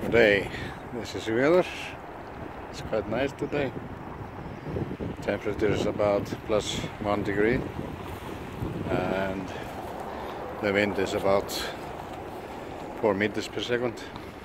Today, this is weather. It's quite nice today. Temperature is about +1 degree and the wind is about 4 meters per second.